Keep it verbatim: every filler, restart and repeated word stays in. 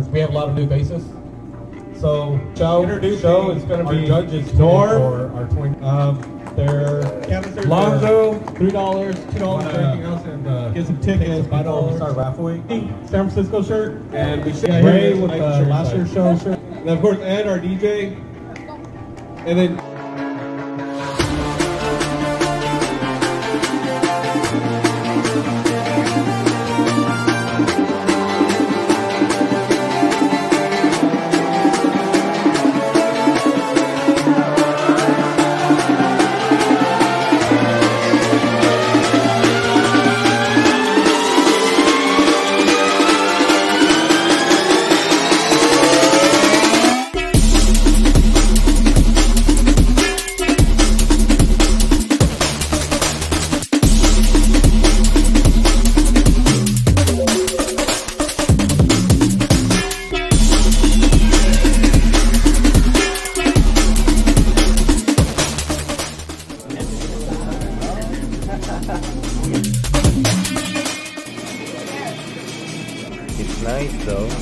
because we have a lot of new faces. So show, Introducing show is going to our be judges Norm, for our twenty. um, their Canvassers Lonzo, three dollars, two dollars for Wanna anything else, and uh, get some tickets five before we dollars. start raffling. San Francisco shirt, And we should yeah, Ray here, with like, the shirt last size. year's show shirt. And of course Ed, our D J. And then It's nice though.